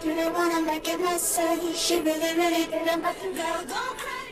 Didn't wanna make it messy. She really, really didn't, but the girl don't cry.